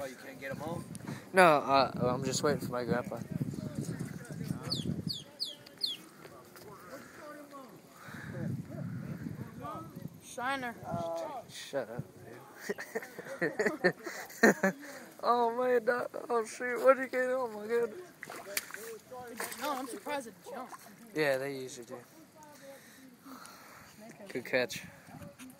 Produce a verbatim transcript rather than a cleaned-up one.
you can't get them all? No, uh, I'm just waiting for my grandpa. Shiner. Uh, Shut up, dude. Oh man, that, oh shoot, what did you get? Oh my goodness. No, I'm surprised it jumped. Yeah, they usually do. Good catch.